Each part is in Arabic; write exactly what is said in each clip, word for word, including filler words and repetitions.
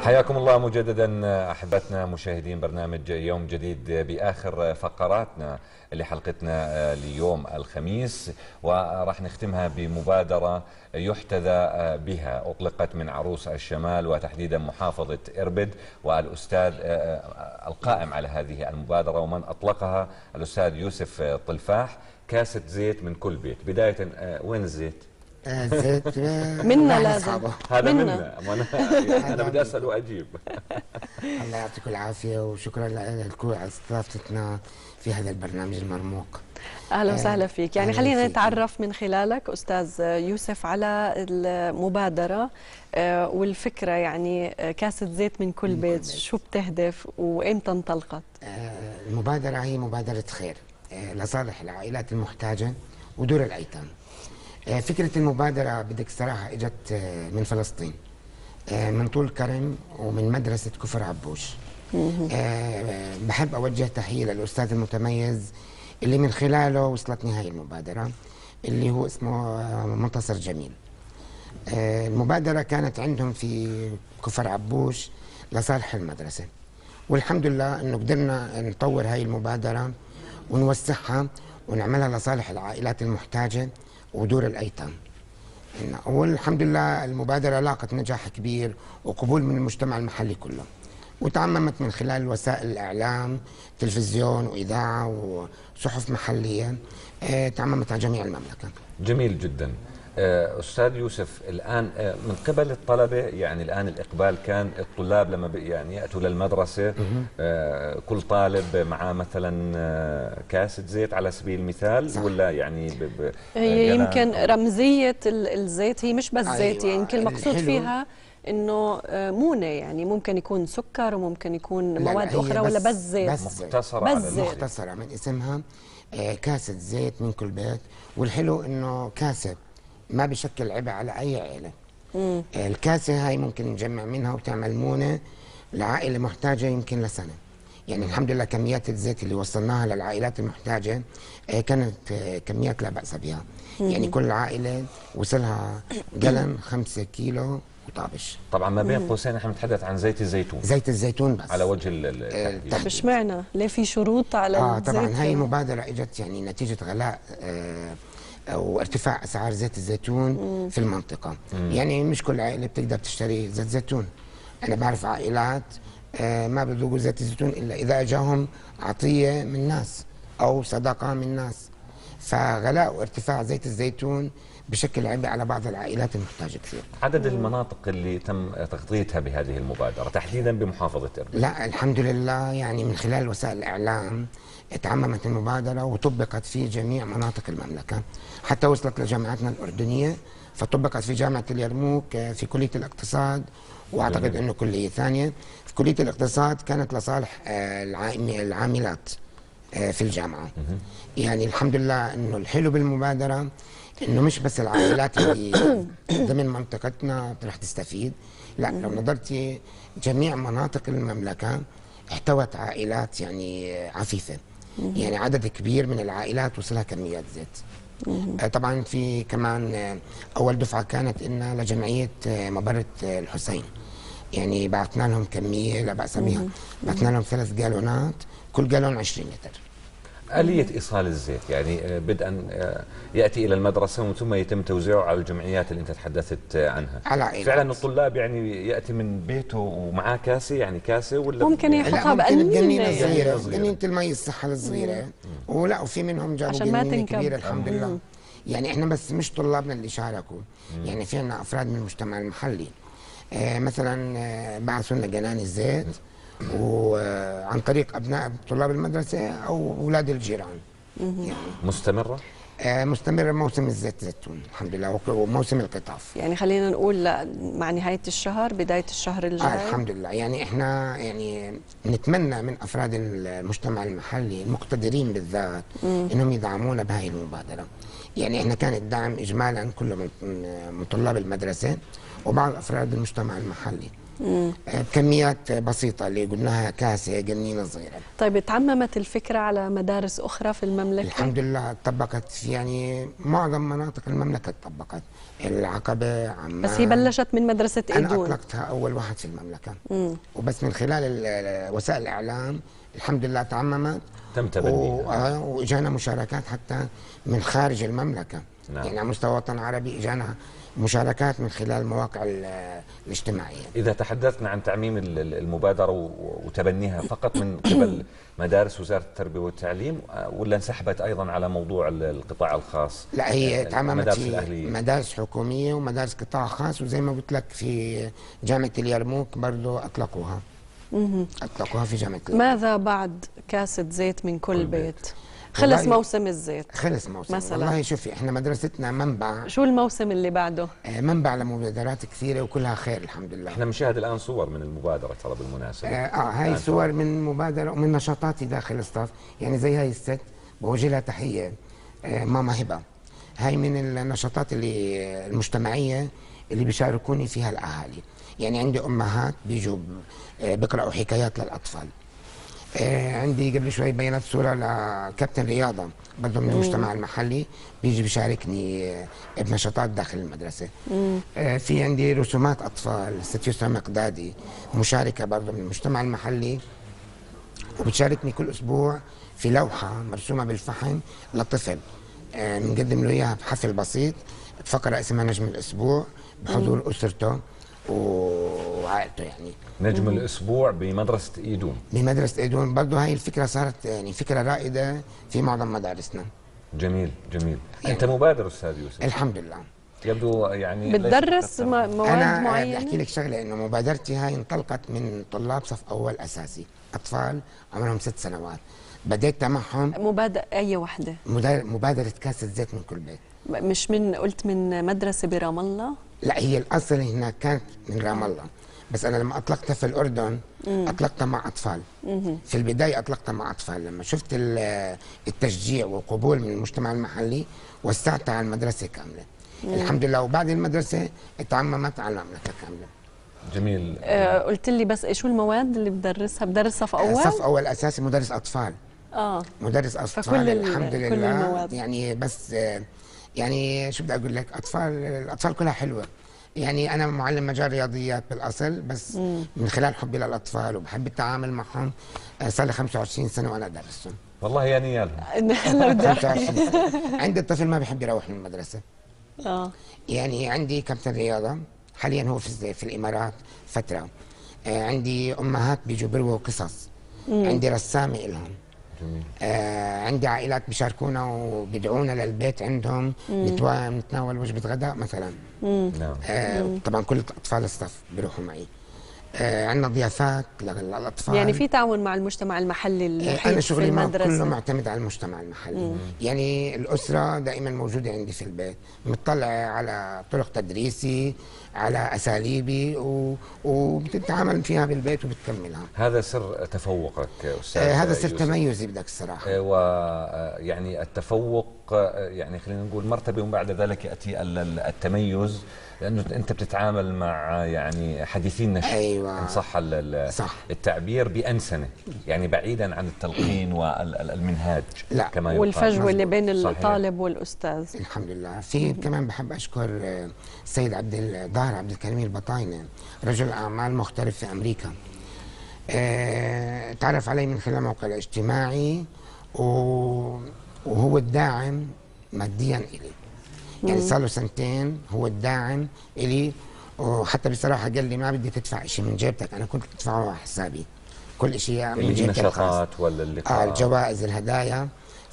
حياكم الله مجددا احبتنا مشاهدين برنامج يوم جديد باخر فقراتنا لحلقتنا ليوم الخميس، وراح نختمها بمبادره يحتذى بها اطلقت من عروس الشمال وتحديدا محافظه اربد، والاستاذ القائم على هذه المبادره ومن اطلقها الاستاذ يوسف طلفاح. كاسه زيت من كل بيت. بدايه وين الزيت؟ الزيت منا لازم هذا منا. انا انا بدي اسال واجيب. الله يعطيكم العافيه وشكرا لكم على استضافتنا في هذا البرنامج المرموق. اهلا وسهلا فيك. يعني خلينا فيك. نتعرف من خلالك استاذ يوسف على المبادره والفكره، يعني كاسه زيت من كل بيت، شو بتهدف وامتى انطلقت؟ المبادره هي مبادره خير لصالح العائلات المحتاجه ودور الايتام. فكرة المبادرة بدك الصراحة اجت من فلسطين، من طول كرم ومن مدرسة كفر عبوش. بحب أوجه تحية للأستاذ المتميز اللي من خلاله وصلتني هاي المبادرة، اللي هو اسمه منتصر جميل. المبادرة كانت عندهم في كفر عبوش لصالح المدرسة، والحمد لله أنه قدرنا نطور هاي المبادرة ونوسعها ونعملها لصالح العائلات المحتاجة ودور الأيتام. والحمد لله المبادرة لاقت نجاح كبير وقبول من المجتمع المحلي كله، وتعممت من خلال وسائل الإعلام، تلفزيون وإذاعة وصحف محلية، تعممت على جميع المملكة. جميل جدا. أستاذ يوسف، الآن من قبل الطلبة، يعني الآن الإقبال كان الطلاب لما يعني يأتوا للمدرسة كل طالب معاه مثلا كاسة زيت على سبيل المثال، صح. ولا يعني ب ب هي يمكن رمزية الزيت هي مش بس أيوة. زيت، يعني يمكن المقصود الحلو. فيها انه مونه، يعني ممكن يكون سكر وممكن يكون لا مواد لا اخرى، ولا بس زيت؟ بس زيت. مختصرة بس زيت. مختصرة من اسمها كاسة زيت من كل بيت. والحلو انه كاسة ما بشكل عبء على اي عائله. مم. الكاسه هاي ممكن نجمع منها وتعمل مونه لعائله محتاجه يمكن لسنه. يعني الحمد لله كميات الزيت اللي وصلناها للعائلات المحتاجه كانت كميات لا باس بها. مم. يعني كل عائله وصلها جلن خمسة كيلو وطابش. طبعا ما بين قوسين احنا بنتحدث عن زيت الزيتون. زيت الزيتون بس على وجه التحديد. طيب اشمعنى؟ ليه في شروط على اه الزيت؟ طبعا هاي المبادره اجت يعني نتيجه غلاء آه وارتفاع اسعار زيت الزيتون مم. في المنطقه. مم. يعني مش كل عائله بتقدر تشتري زيت زيتون. انا بعرف عائلات آه ما بذوقوا زيت الزيتون الا اذا اجاهم عطيه من ناس او صدقه من ناس. فغلاء وارتفاع زيت الزيتون بشكل عبء على بعض العائلات المحتاجه كثير. عدد المناطق اللي تم تغطيتها بهذه المبادره تحديدا بمحافظه اربد؟ لا الحمد لله، يعني من خلال وسائل الاعلام تعممت المبادرة وطبقت في جميع مناطق المملكة، حتى وصلت لجامعاتنا الأردنية، فطبقت في جامعة اليرموك في كلية الاقتصاد، وأعتقد أنه كلية ثانية. في كلية الاقتصاد كانت لصالح العاملات في الجامعة. يعني الحمد لله أنه الحلو بالمبادرة أنه مش بس العائلات اللي ضمن منطقتنا رح تستفيد، لا لو نظرتي جميع مناطق المملكة احتوت عائلات يعني عفيفة. يعني عدد كبير من العائلات وصلها كميات زيت. طبعا في كمان اول دفعه كانت إنها لجمعيه مبره الحسين، يعني بعثنا لهم كميه لا باس بها، بعثنا لهم ثلاث جالونات، كل جالون عشرين لتر. آلية إيصال الزيت يعني بدءا يأتي إلى المدرسة ومن ثم يتم توزيعه على الجمعيات اللي أنت تحدثت عنها. على عائلات. فعلا الطلاب يعني يأتي من بيته ومعاه كاسة، يعني كاسة ولا ممكن يحطها بقليل جنينة صغيرة، جنينة المي الصحة الصغيرة. ولا وفي منهم جابوا جنينة كبيرة الحمد مم. لله. يعني احنا بس مش طلابنا اللي شاركوا، مم. يعني في عنا أفراد من المجتمع المحلي. آه مثلا آه بعثوا لنا جنان الزيت وعن طريق ابناء طلاب المدرسه او اولاد الجيران. يعني مستمره؟ آه مستمره موسم الزيت زيتون الحمد لله، وموسم القطاف. يعني خلينا نقول مع نهايه الشهر بدايه الشهر الجاي. آه الحمد لله. يعني احنا يعني نتمنى من افراد المجتمع المحلي المقتدرين بالذات مم. انهم يدعمونا بهاي المبادره. يعني احنا كان الدعم اجمالا كله من طلاب المدرسه وبعض افراد المجتمع المحلي. آه، بكميات بسيطة اللي قلناها كاسة جنينة صغيرة. طيب تعممت الفكرة على مدارس أخرى في المملكة؟ الحمد لله طبقت في يعني معظم مناطق المملكة طبقت، العقبة، عمان. بس هي بلشت من مدرسة أنا إيدون. أطلقتها أول واحد في المملكة. مم. وبس من خلال ال- وسائل الإعلام الحمد لله تعممت. تم تبنيها. و- واجانا مشاركات حتى من خارج المملكه. نعم. يعني على مستوى الوطن العربي اجانا مشاركات من خلال المواقع ال- الاجتماعيه. إذا تحدثنا عن تعميم ال- ال- المبادرة و- وتبنيها فقط من قبل مدارس وزارة التربية والتعليم، ولا انسحبت أيضا على موضوع ال- القطاع الخاص؟ لا، هي تعممت المدارس في الأهلية. مدارس حكوميه ومدارس قطاع خاص، وزي ما قلت لك في جامعه اليرموك برضه اطلقوها. مهم. اطلقوها في جامعه اليرموك. ماذا بعد كاسة زيت من كل كل بيت؟ بيت. خلص والله موسم الزيت. خلص موسم مثلاً. والله شوفي احنا مدرستنا منبع شو الموسم اللي بعده؟ آه، منبع لمبادرات كثيره وكلها خير الحمد لله. احنا بنشاهد الآن صور من المبادرة ترى بالمناسبة. اه آه، هاي الآن صور من مبادرة ومن نشاطاتي داخل الصف، يعني زي هاي الست بوجه لها تحية، آه ماما هبة. هاي من النشاطات اللي المجتمعية اللي بيشاركوني فيها الأهالي. يعني عندي أمهات بيجوا آه بيقرأوا حكايات للأطفال. آه عندي قبل شوي بينت صورة لكابتن رياضة برضه من المجتمع المحلي، بيجي بيشاركني آه بنشاطات داخل المدرسة. آه في عندي رسومات أطفال، الست يسرى مقدادي مشاركة برضه من المجتمع المحلي، وبتشاركني كل أسبوع في لوحة مرسومة بالفحم لطفل. آه بنقدم له إياها بحفل بسيط، فقرة اسمها نجم الأسبوع بحضور أسرته وعائلته. يعني نجم الأسبوع بمدرسة إيدون. بمدرسة إيدون برضه هاي الفكرة صارت يعني فكرة رائدة في معظم مدارسنا. جميل جميل. يعني أنت مبادر أستاذ يوسف، الحمد لله. يبدو يعني ليس بتدرس فقط- م- مواد أنا بدي معينة؟ أحكي لك شغلة، إنه مبادرتي هاي انطلقت من طلاب صف أول أساسي، أطفال عمرهم ست سنوات. بديت معهم مبادرة أي وحدة؟ مدار- مبادرة كاسة زيت من كل بيت. مش من قلت من مدرسة برام الله؟ لا، هي الأصل هناك كانت من رام الله، بس أنا لما أطلقتها في الأردن أطلقتها مع أطفال. في البداية أطلقتها مع أطفال، لما شفت ال- التشجيع والقبول من المجتمع المحلي وسعتها على المدرسة كاملة. الحمد لله. وبعد المدرسة اتعممت على المملكة كاملة. جميل. آه قلت لي بس شو المواد اللي بدرسها؟ بدرس صف أول؟ صف أول أساسي، مدرس أطفال. آه مدرس أطفال. فكل ال- الحمد كل لله. المواد. يعني بس آه، يعني شو بدي أقول لك، أطفال الأطفال كلها حلوة. يعني أنا معلم مجال رياضيات بالأصل، بس مم. من خلال حبي للأطفال وبحب التعامل معهم آه، صار لي خمسة وعشرين سنة وأنا أدرسهم. والله يا نيالهم. هلا بدي خمسة وعشرين سنة. عندي الطفل ما بحب يروح من المدرسة. اه يعني عندي كابتن رياضة حاليا هو في في الإمارات فترة. آه، عندي أمهات بيجوا بيرووا قصص. مم. عندي رسامة إلهم. جميل. آه عندي عائلات بيشاركونا وبيدعونا للبيت عندهم، نتوا- نتناول وجبة غداء مثلا. نعم. آه طبعا كل أطفال الصف بيروحوا معي. آه عندنا ضيافات للأطفال. يعني في تعاون مع المجتمع المحلي آه المحيط أنا في شغلي معه كله المدرسة؟ معتمد على المجتمع المحلي. مم. يعني الأسرة دائما موجودة عندي في البيت، مطلع على طرق تدريسي، على أساليبي و... وبتتعامل فيها بالبيت وبتكملها. هذا سر تفوقك أستاذ آه هذا سر يوسف. تميزي بدك الصراحة. ويعني التفوق، آه، يعني خلينا نقول مرتبة ومن بعد ذلك يأتي ال- ال- التميز، لأنه أنت بتتعامل مع يعني حديثين نشء. أيوة. إن صح ال- ال- صح. التعبير بأنسنة، يعني بعيدا عن التلقين والمنهاج لا. كما يقال. والفجوة اللي بين صحيح. الطالب والأستاذ. الحمد لله. في كمان بحب اشكر آه، السيد عبد الظاهر عبد الكريم البطاينه، رجل اعمال مغترب في امريكا. آه، تعرف علي من خلال الموقع الاجتماعي و- وهو الداعم ماديا الي. يعني صار له سنتين هو الداعم الي، وحتى بصراحه قال لي ما بدي تدفع شيء من جيبتك، انا كنت ادفعه على حسابي كل شيء من اللي هي جيبتي الخاص. النشاطات ولا آه اللقاء. الجوائز الهدايا.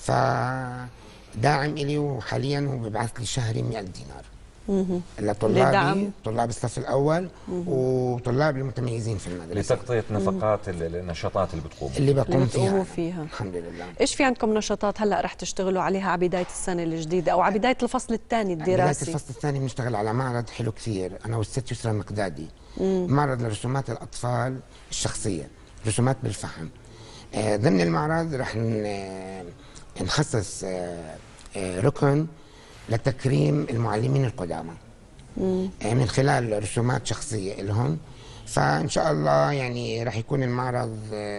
فداعم إلي، وحاليا هو بيبعث لي شهري مئة دينار لطلابي، لدعم. طلاب الصف الأول وطلاب المتميزين في المدرسة لتغطية نفقات ال- النشاطات اللي بتقوم. اللي بقوم اللي فيها. بتقوموا أنا. فيها. الحمد لله. ايش في عندكم نشاطات هلا رح تشتغلوا عليها على بداية السنة الجديدة او على بداية الفصل الثاني بداية الدراسي؟ الفصل الثاني بنشتغل على معرض حلو كثير أنا والست يسرى مقدادي. معرض لرسومات الأطفال الشخصية، رسومات بالفحم. آه ضمن المعرض رح ن- نخصص آه آه ركن لتكريم المعلمين القدامى. من خلال رسومات شخصيه لهم. فان شاء الله يعني راح يكون المعرض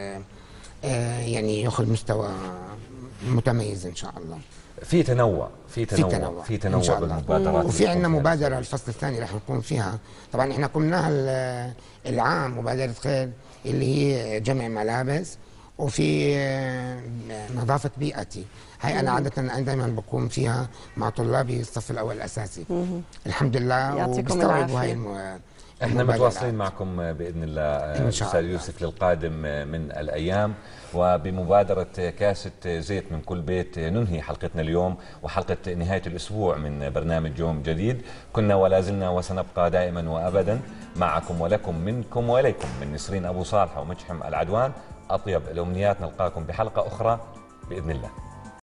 يعني ياخذ مستوى متميز ان شاء الله. في تنوع في تنوع في تنوع, في تنوع بالمبادرات. وفي عندنا مبادره الفصل الثاني راح نكون فيها. طبعا احنا قمناها العام مبادره خير اللي هي جمع ملابس، وفي نظافه بيئتي. هاي انا عاده انا دائما بقوم فيها مع طلابي الصف الاول الاساسي. الحمد لله وبيستوعبوا هاي المبادرة. احنا متواصلين معكم باذن الله استاذ يوسف للقادم من الايام، وبمبادره كاسه زيت من كل بيت ننهي حلقتنا اليوم وحلقه نهايه الاسبوع من برنامج يوم جديد. كنا ولا زلنا وسنبقى دائما وابدا معكم ولكم، منكم واليكم، من نسرين ابو صالح ومجحم العدوان. اطيب الامنيات، نلقاكم بحلقه اخرى باذن الله.